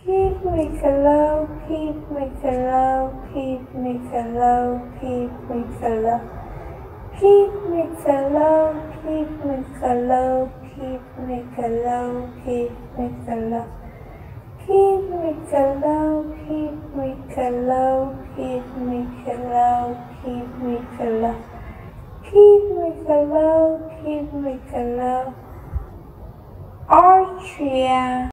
Keep me low, keep me low, keep me low, keep me low. Keep me low, keep me low, keep me low, keep me low. Keep me low, keep me low, keep me low, keep me low. Keep me low, keep me low. Austria.